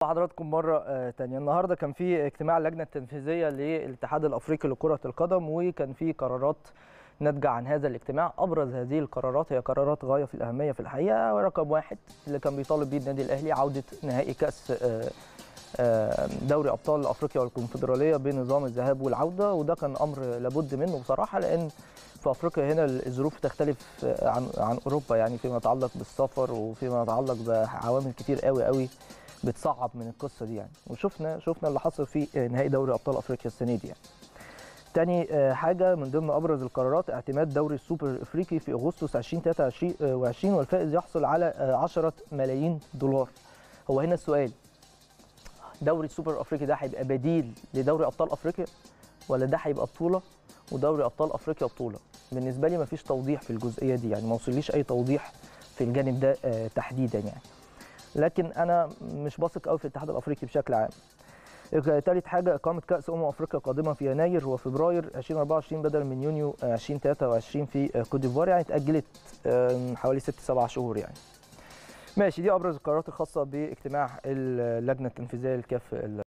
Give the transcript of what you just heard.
حضراتكم مرة تانية. النهارده كان في اجتماع اللجنة التنفيذية للاتحاد الأفريقي لكرة القدم، وكان في قرارات ناتجة عن هذا الاجتماع. أبرز هذه القرارات هي قرارات غاية في الأهمية في الحقيقة. رقم واحد اللي كان بيطالب بيه النادي الأهلي عودة نهائي كأس دوري أبطال أفريقيا والكونفدرالية بنظام الذهاب والعودة، وده كان أمر لابد منه بصراحة، لأن في افريقيا هنا الظروف تختلف عن اوروبا، يعني فيما يتعلق بالسفر وفيما يتعلق بعوامل كتير قوي بتصعب من القصه دي يعني. وشفنا اللي حصل في نهائي دوري ابطال افريقيا السنه دي يعني. تاني حاجه من ضمن ابرز القرارات اعتماد دوري السوبر الافريقي في اغسطس 2023 والفائز يحصل على 10 ملايين دولار. هو هنا السؤال، دوري السوبر الافريقي ده هيبقى بديل لدوري ابطال افريقيا، ولا ده هيبقى بطوله ودوري ابطال افريقيا بطوله؟ بالنسبه لي مفيش توضيح في الجزئيه دي، يعني ما وصليش اي توضيح في الجانب ده تحديدا يعني. لكن انا مش باثق قوي في الاتحاد الافريقي بشكل عام. ثالث حاجه اقامه كاس افريقيا قادمه في يناير وفبراير 2024 بدل من يونيو 2023 في كوت ديفوار، يعني اتاجلت حوالي 6-7 شهور يعني. ماشي، دي ابرز القرارات الخاصه باجتماع اللجنه التنفيذيه للكاف